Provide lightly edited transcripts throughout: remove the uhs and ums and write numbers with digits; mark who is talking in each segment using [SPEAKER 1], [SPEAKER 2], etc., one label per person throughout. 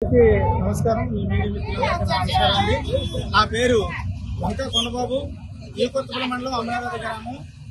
[SPEAKER 1] నమస్కారం. నమస్కారం అండి. నా పేరు వంక కొండబాబు. ఈ కొత్తపల్లి మండలం అమరావతి గ్రామం.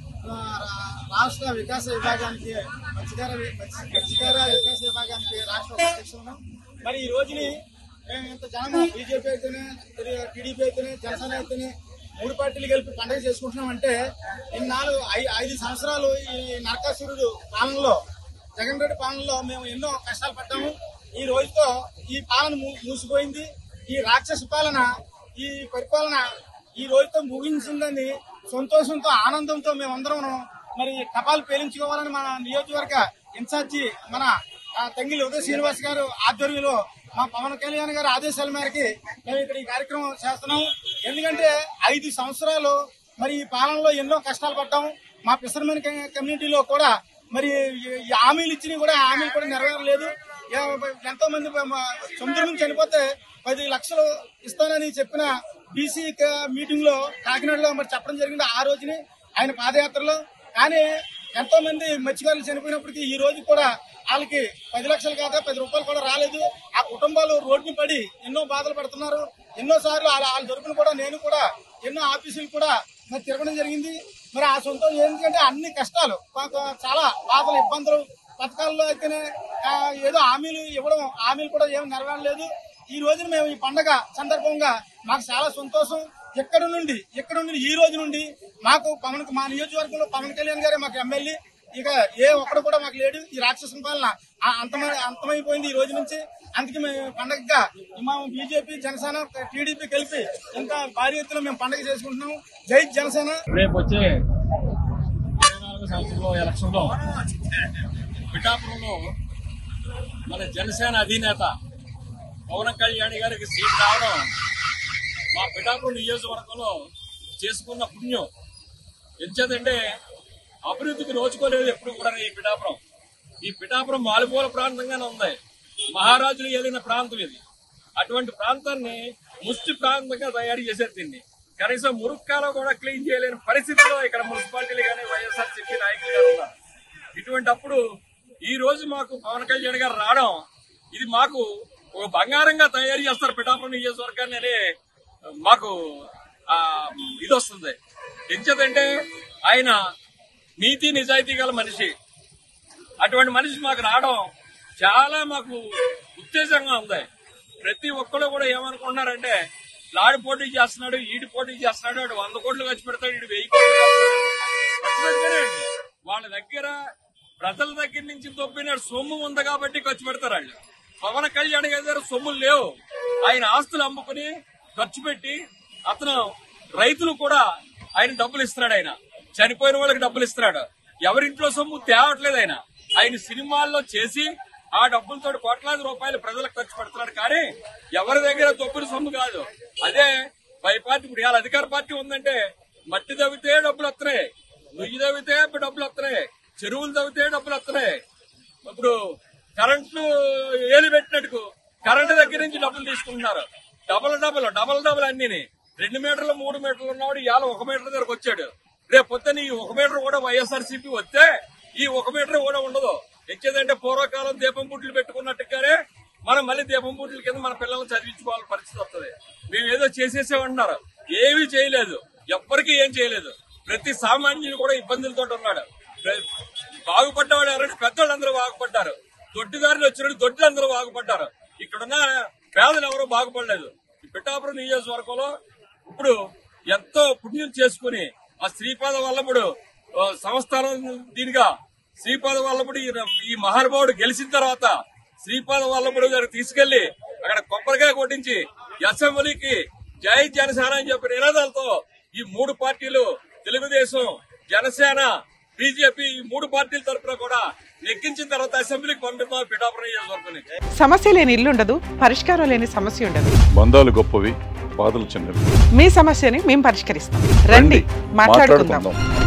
[SPEAKER 1] రాష్ట్ర వికాస విభాగానికి మత్స్యకార వికాస విభాగానికి రాష్ట్ర అధ్యక్షులను. మరి ఈ రోజుని మేము ఇంత జనం బీజేపీ అయితేనే, టీడీపీ అయితేనే, జనసేన అయితేనే 3 పార్టీలు కలిపి పండుగ చేసుకుంటున్నామంటే ఇన్నాళ్ళు 5 సంవత్సరాలు ఈ నరకాసురుడు పాలనలో, జగన్ రెడ్డి పాలనలో మేము ఎన్నో కష్టాలు పడ్డాము. ఈ రోజుతో ఈ పాలన మూసిపోయింది. ఈ రాక్షస పాలన, ఈ పరిపాలన ఈ రోజుతో ముగించిందని సంతోషంతో, ఆనందంతో మేమందరం మరి కపాలు పేలించుకోవాలని మన నియోజకవర్గ ఇన్ఛార్జి మన తంగిలి ఉదయ శ్రీనివాస్ గారు ఆధ్వర్యంలో మా పవన్ కళ్యాణ్ గారి ఆదేశాల మేరకి మేము ఇక్కడ ఈ కార్యక్రమం చేస్తున్నాం. ఎందుకంటే 5 సంవత్సరాలు మరి ఈ పాలనలో ఎన్నో కష్టాలు పడ్డాము. మా ఫిషర్మెన్ కమ్యూనిటీలో కూడా మరి హామీలు ఇచ్చినవి కూడా హామీలు కూడా నెరవేరలేదు. ఎంతో మంది సముద్రం నుంచి చనిపోతే 10 లక్షలు ఇస్తానని చెప్పిన బీసీ మీటింగ్ లో కాకినాడలో మరి చెప్పడం జరిగింది ఆ రోజుని ఆయన పాదయాత్రలో. కానీ ఎంతో మంది మత్స్యకారులు చనిపోయినప్పటికీ ఈ రోజు కూడా వాళ్ళకి 10 లక్షలు కాదా 10 రూపాయలు కూడా రాలేదు. ఆ కుటుంబాలు రోడ్డుని పడి ఎన్నో బాధలు పడుతున్నారు. ఎన్నో సార్లు వాళ్ళ తరపున కూడా నేను కూడా ఎన్నో ఆఫీసులు కూడా మరి తిరగడం జరిగింది. మరి ఆ సొంతం ఏంటంటే అన్ని కష్టాలు, చాలా బాధలు, ఇబ్బందులు. పథకాల్లో అయితేనే ఏదో హామీలు ఇవ్వడం, హామీలు కూడా ఏమి నెరవేరలేదు. ఈ రోజున మేము ఈ పండగ సందర్భంగా మాకు చాలా సంతోషం. ఎక్కడ నుండి ఈ రోజు నుండి మాకు మా నియోజకవర్గంలో పవన్ కళ్యాణ్ గారే మాకు ఎమ్మెల్యే. ఇక ఏ ఒక్కడు కూడా మాకు లేడు. ఈ రాక్షస పాలన అంతమైపోయింది ఈ రోజు నుంచి. అందుకే మేము పండగగా మా బీజేపీ, జనసేన, టీడీపీ కలిపి ఇంకా భారీ ఎత్తున మేము పండగ చేసుకుంటున్నాం. జై జనసేన.
[SPEAKER 2] రేపు వచ్చే 24 సంవత్సరంలో ఎలక్షన్ లో పిఠాపురంలో మన జనసేన అధినేత పవన్ కళ్యాణ్ గారికి సీట్ రావడం మా పిఠాపురం నియోజకవర్గంలో చేసుకున్న పుణ్యం. ఎంచేదంటే అభివృద్ధికి నోచుకోలేదు ఎప్పుడు కూడా ఈ పిఠాపురం మాలుమూల ప్రాంతంగానే ఉంది. మహారాజులు ఏలిన ప్రాంతం ఇది. అటువంటి ప్రాంతాన్ని ముష్టి ప్రాంతంగా తయారు చేశారు. దీన్ని కనీసం మురుక్కాలో కూడా క్లీన్ చేయలేని పరిస్థితిలో ఇక్కడ మున్సిపాలిటీలు కానీ వైఎస్ఆర్సీపీ నాయకులు గారు ఉన్నారు. ఇటువంటి అప్పుడు ఈ రోజు మాకు పవన్ కళ్యాణ్ గారు రావడం ఇది మాకు ఒక బంగారంగా తయారు చేస్తారు పిఠాపురం నియోజకవర్గాన్ని అని మాకు ఇది వస్తుంది. ఎంచేదంటే ఆయన నీతి నిజాయితీ గల మనిషి. అటువంటి మనిషి మాకు రావడం చాలా మాకు ఉత్తేజంగా ఉంది. ప్రతి ఒక్కరు కూడా ఏమనుకుంటున్నారంటే లాడి పోటీ చేస్తున్నాడు, ఈడి పోటీ చేస్తున్నాడు, వాడు 100 కోట్లు ఖర్చు పెడతాడు, ఈడు 1000 కోట్లు ఖర్చు పెడతాడు. వాళ్ళ దగ్గర ప్రజల దగ్గర నుంచి దొబ్బిన సొమ్ము ఉంది కాబట్టి ఖర్చు పెడతారు వాళ్ళు. పవన్ కళ్యాణ్ గారి సొమ్ములు లేవు. ఆయన ఆస్తులు అమ్ముకుని ఖర్చు పెట్టి అతను రైతులు కూడా ఆయన డబ్బులు ఇస్తున్నాడు. ఆయన చనిపోయిన వాళ్ళకి డబ్బులు ఇస్తున్నాడు. ఎవరింట్లో సొమ్ము తేవట్లేదు. ఆయన సినిమాల్లో చేసి ఆ డబ్బులతో కోట్లాది రూపాయలు ప్రజలకు ఖర్చు పెడుతున్నాడు. కానీ ఎవరి దగ్గర దొబ్బుల సొమ్ము కాదు. అదే పై పార్టీ ఇప్పుడు ఇవాళ అధికార పార్టీ ఉందంటే మట్టి తవ్వితే డబ్బులు వస్తున్నాయి, నుయ్యి తవ్వితే డబ్బులు వస్తున్నాయి, చెరువులు తవ్వితే డబ్బులు వస్తున్నాయి. ఇప్పుడు కరెంటు ఏలు పెట్టినట్టు కరెంటు దగ్గర నుంచి డబ్బులు తీసుకుంటున్నారు. డబల్ అన్ని 2 మీటర్లు 3 మీటర్లు ఉన్నవాడు ఇవాళ 1 మీటర్ దగ్గరకు వచ్చాడు. రేపు పొద్దున్న ఈ 1 మీటర్ కూడా వైఎస్ఆర్సీపీ వస్తే ఈ 1 మీటర్ కూడా ఉండదు. ఎక్కేదంటే పూర్వకాలం దీపం బుట్లు పెట్టుకున్నట్టుగానే మనం మళ్ళీ దీపం బుట్ల కింద మన పిల్లల్ని చదివించుకోవాలని పరిస్థితి వస్తుంది. మేము ఏదో చేసేసేమంటున్నారు. ఏమీ చేయలేదు, ఎవ్వరికీ ఏం చేయలేదు. ప్రతి సామాన్యులు కూడా ఇబ్బందులతో ఉన్నాడు. బాగుపడ్డవాడు ఎవరంటే పెద్దవాళ్ళందరూ బాగుపడ్డారు. దొడ్డిదారులు వచ్చినట్టు దొడ్లందరూ బాగుపడ్డారు. ఇక్కడున్న పేదలు ఎవరూ బాగుపడలేదు. ఈ పిఠాపురం నియోజకవర్గంలో ఇప్పుడు ఎంతో పుణ్యం చేసుకుని ఆ శ్రీపాద వల్లభుడు సంస్థానం దీనిగా శ్రీపాద వల్లభుడు ఈ మహానుభావుడు గెలిచిన తర్వాత శ్రీపాద వల్లభుడు గారు తీసుకెళ్లి అక్కడ కొబ్బరికాయ కొట్టించి అసెంబ్లీకి జై జనసేన అని చెప్పిన నినాదాలతో ఈ 3 పార్టీలు తెలుగుదేశం, జనసేన, బీజేపీ ఈ 3 పార్టీల తరఫున కూడా నెగ్గించిన తర్వాత అసెంబ్లీకి పంపిస్తాం పిఠాపురం నియోజకవర్గం.
[SPEAKER 3] సమస్య లేని ఇల్లు ఉండదు, పరిష్కారం లేని సమస్య ఉండదు.
[SPEAKER 4] బంధాలు గొప్పవి, బాధలు చిన్నవి.
[SPEAKER 3] మీ సమస్యని మేము పరిష్కరిస్తాం. రండి, మాట్లాడుకుందాం.